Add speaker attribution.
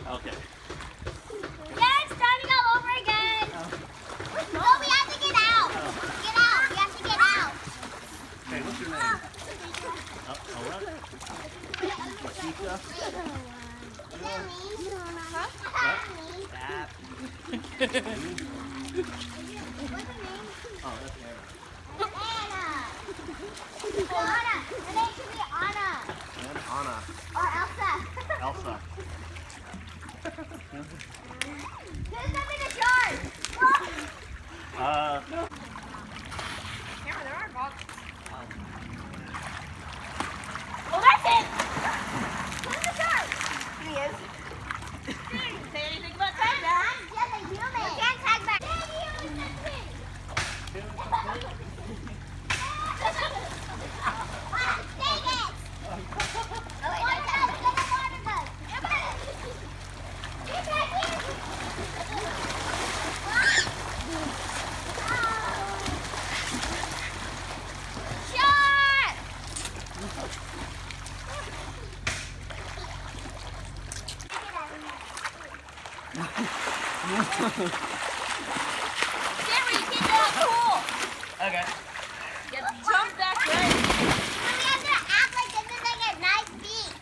Speaker 1: Okay.
Speaker 2: Yeah, it's starting all over again. No, we have to get out. Get out. We have to get out.
Speaker 1: Hey, what's your name? What? Chica?
Speaker 2: Stop.
Speaker 1: Oh, that's Anna.
Speaker 2: Anna. Anna. Her name should be Anna.
Speaker 1: And Anna.
Speaker 2: Or Elsa.
Speaker 1: Elsa.
Speaker 2: There's something to charge.
Speaker 3: Camera, there are boxes.
Speaker 2: Oh, that's it. Where's the charge?
Speaker 3: He is.
Speaker 2: Didn't say anything about tag back. I'm just a human. You can't tag back. Dang it! Oh, wait, no, get a water gun. Get back here. Shot!
Speaker 3: Camera, you can't get out cool.
Speaker 1: Okay.
Speaker 3: Jump back right.